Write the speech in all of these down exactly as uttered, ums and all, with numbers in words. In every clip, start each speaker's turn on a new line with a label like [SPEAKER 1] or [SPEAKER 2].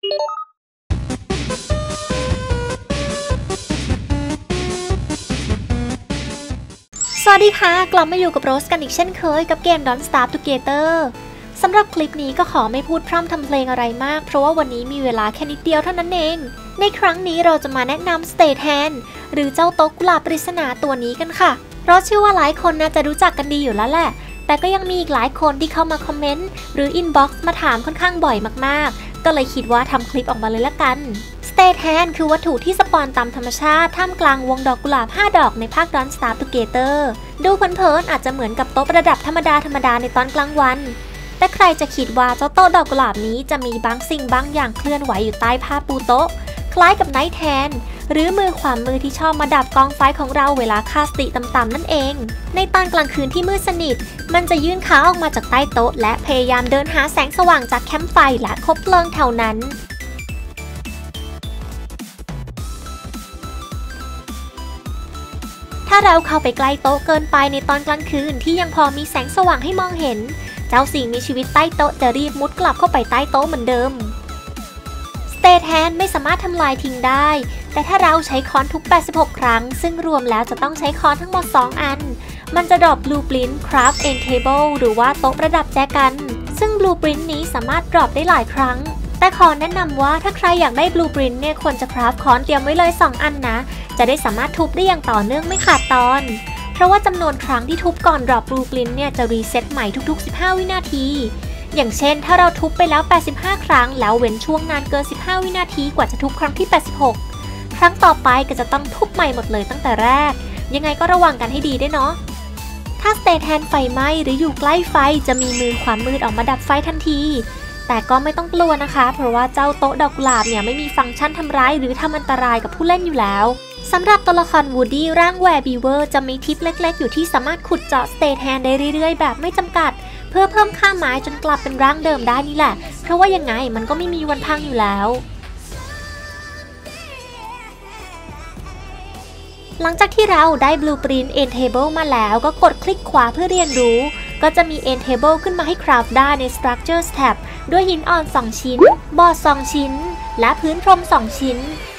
[SPEAKER 1] สวัสดีค่ะกลับมาอยู่กับโรสกันอีกเช่นเคยกับเกม Don't Starve Together สำหรับคลิปนี้ก็ขอไม่พูดพร่ำทำเพลงอะไรมากเพราะว่าวันนี้มีเวลาแค่นิดเดียวเท่านั้นเองในครั้งนี้เราจะมาแนะนำ Stay Tan หรือเจ้าโต๊ะกุหลาบปริศนาตัวนี้กันค่ะเพราะเชื่อว่าหลายคนน่าจะรู้จักกันดีอยู่แล้วแหละแต่ก็ยังมีอีกหลายคนที่เข้ามาคอมเมนต์หรืออินบ็อกซ์มาถามค่อนข้างบ่อยมากๆก็เลยคิดว่าทำคลิปออกมาเลยละกัน Stay Tan คือวัตถุที่สปอนตามธรรมชาติท่ามกลางวงดอกกุหลาบห้าดอกในภาค Don't Starve Together ดูเผินๆอาจจะเหมือนกับโต๊ะประดับธรรมดาธรรมดาในตอนกลางวันแต่ใครจะคิดว่าเจ้าโต๊ะดอกกุหลาบนี้จะมีบางสิ่งบางอย่างเคลื่อนไหวอยู่ใต้ผ้าปูโต๊ะคล้ายกับไนท์แทนหรือมือขวามือที่ชอบมาดับกองไฟของเราเวลาค่าสติต่ำๆนั่นเองในตอนกลางคืนที่มืดสนิทมันจะยื่นขาออกมาจากใต้โต๊ะและพยายามเดินหาแสงสว่างจากแคมป์ไฟและคบเพลิงแถวนั้นถ้าเราเข้าไปใกล้โต๊ะเกินไปในตอนกลางคืนที่ยังพอมีแสงสว่างให้มองเห็นเจ้าสิ่งมีชีวิตใต้โต๊ะจะรีบมุดกลับเข้าไปใต้โต๊ะเหมือนเดิม Stay Tan ไม่สามารถทำลายทิ้งได้แต่ถ้าเราใช้ค้อนทุกแปดสิบหกครั้งซึ่งรวมแล้วจะต้องใช้ค้อนทั้งหมดสองอันมันจะดรอป Blueprint Craft End Table หรือว่าโต๊ะประดับแจกันซึ่ง Blueprint นี้สามารถดรอปได้หลายครั้งแต่ขอแนะนำว่าถ้าใครอยากได้ Blueprint เนี่ยควรจะคราฟค้อนเตรียมไว้เลยสองอันนะจะได้สามารถทุบได้อย่างต่อเนื่องไม่ขาดตอนเพราะว่าจำนวนครั้งที่ทุบก่อนดรอป Blueprint เนี่ยจะรีเซ็ตใหม่ทุกๆสิบห้าวินาทีอย่างเช่นถ้าเราทุบไปแล้วแปดสิบห้าครั้งแล้วเว้นช่วงนานเกินสิบห้าวินาทีกว่าจะทุบครั้งที่แปดสิบหกครั้งต่อไปก็จะต้องทุบใหม่หมดเลยตั้งแต่แรกยังไงก็ระวังกันให้ดีด้วยเนาะถ้า Stay Tan ไฟไหม้หรืออยู่ใกล้ไฟจะมีมือขวามืดออกมาดับไฟทันทีแต่ก็ไม่ต้องกลัวนะคะเพราะว่าเจ้าโต๊ะดอกกุหลาบเนี่ยไม่มีฟังก์ชันทำร้ายหรือทำอันตรายกับผู้เล่นอยู่แล้วสำหรับตัวละครวูดดี้ร่างแวร์บีเวอร์จะมีทิปเล็กๆอยู่ที่สามารถขุดเจาะ Stay Tan ได้เรื่อยๆแบบไม่จำกัดเพื่อเพิ่มค่าไม้จนกลับเป็นร่างเดิมได้นี่แหละเพราะว่ายังไงมันก็ไม่มีวันพังอยู่แล้วหลังจากที่เราได้ Blueprint End Table มาแล้วก็กดคลิกขวาเพื่อเรียนรู้ก็จะมี End Table ขึ้นมาให้คราฟได้ใน Structures tab ด้วยหินอ่อนสองชิ้นบอร์ดสองชิ้นและพื้นพรมสองชิ้น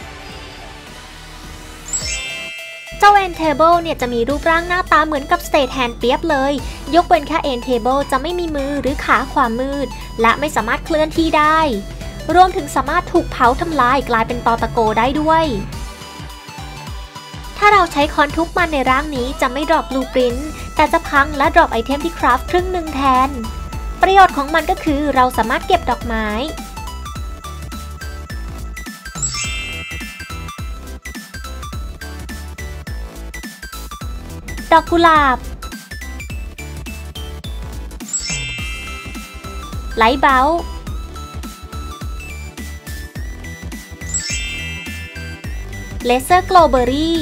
[SPEAKER 1] เจ้า End Table เนี่ยจะมีรูปร่างหน้าตาเหมือนกับ Stay Tan เปียบเลยยกเว้นแค่ End Table จะไม่มีมือหรือขาขวามืดและไม่สามารถเคลื่อนที่ได้รวมถึงสามารถถูกเผาทำลายกลายเป็นตอตะโกได้ด้วยถ้าเราใช้ค้อนทุบมันในร่างนี้จะไม่ดรอป Blueprint แต่จะพังและดรอปไอเทมที่คราฟครึ่งหนึ่งแทนประโยชน์ของมันก็คือเราสามารถเก็บดอกไม้ดอกกุหลาบไลท์เบลเลเซอร์โกลเบอรี่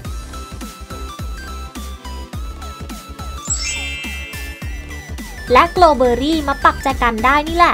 [SPEAKER 1] และโกลเบอรี่มาปักแจกันได้นี่แหละ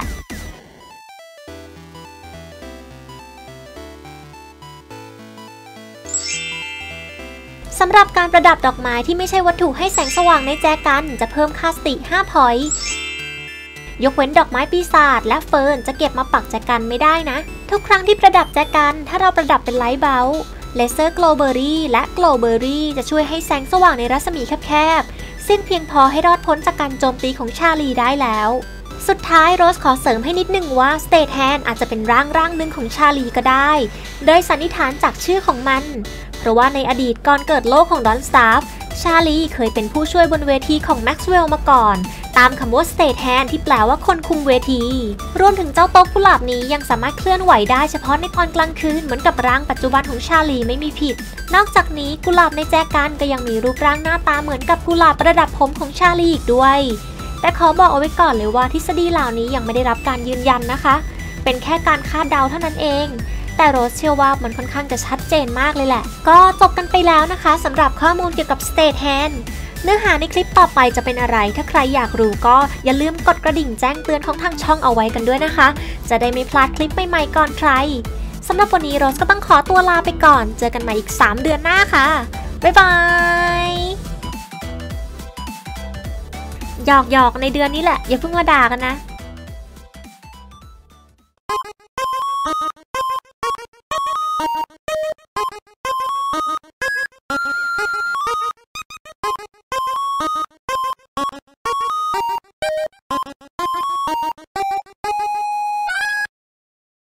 [SPEAKER 1] สำหรับการประดับดอกไม้ที่ไม่ใช่วัตถุให้แสงสว่างในแจกันจะเพิ่มค่าสติห้าพอยต์ยกเว้นดอกไม้ปีศาจและเฟิร์นจะเก็บมาปักแจกันไม่ได้นะทุกครั้งที่ประดับแจกันถ้าเราประดับเป็นไลท์เบลเลเซอร์โกลเบอรี่และโกลเบอรี่จะช่วยให้แสงสว่างในรัศมีแคบๆซึ่งเพียงพอให้รอดพ้นจากการโจมตีของชาลีได้แล้วสุดท้ายโรสขอเสริมให้นิดนึงว่า Stay Tan อาจจะเป็นร่างร่างหนึ่งของชาลีก็ได้โดยสันนิษฐานจากชื่อของมันเพราะว่าในอดีตก่อนเกิดโลกของ Don't Starve ชาลีเคยเป็นผู้ช่วยบนเวทีของ Maxwell มาก่อนตามคำว่า Stay Tan ที่แปลว่าคนคุมเวทีรวมถึงเจ้าโต๊ะกุหลาบนี้ยังสามารถเคลื่อนไหวได้เฉพาะในตอนกลางคืนเหมือนกับร่างปัจจุบันของชาลีไม่มีผิดนอกจากนี้กุหลาบในแจกันก็ยังมีรูปร่างหน้าตาเหมือนกับกุหลาบประดับผมของชาลีอีกด้วยแต่ขอบอกเอาไว้ก่อนเลยว่าทฤษฎีเหล่านี้ยังไม่ได้รับการยืนยันนะคะเป็นแค่การคาดเดาเท่านั้นเองแต่โรสเชื่อว่ามันค่อนข้างจะชัดเจนมากเลยแหละก็จบกันไปแล้วนะคะสำหรับข้อมูลเกี่ยวกับ Stay Tan เนื้อหาในคลิปต่อไปจะเป็นอะไรถ้าใครอยากรู้ก็อย่าลืมกดกระดิ่งแจ้งเตือนของทางช่องเอาไว้กันด้วยนะคะจะได้ไม่พลาดคลิปใหม่ๆก่อนใครสำหรับวันนี้โรสก็ต้องขอตัวลาไปก่อนเจอกันใหม่อีกสามเดือนหน้าค่ะบ๊ายบายหยอกๆในเดือนนี้แหละอย่าเพิ่งมาด่ากันนะ